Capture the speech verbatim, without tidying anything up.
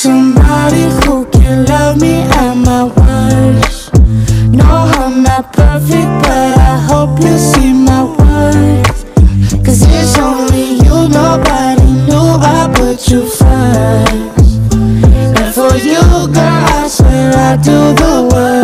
somebody who can love me at my worst. No, I'm not perfect, but I hope you see my worth. Cause it's only you, nobody knew I put you first. And for you, girl, I swear I do the work.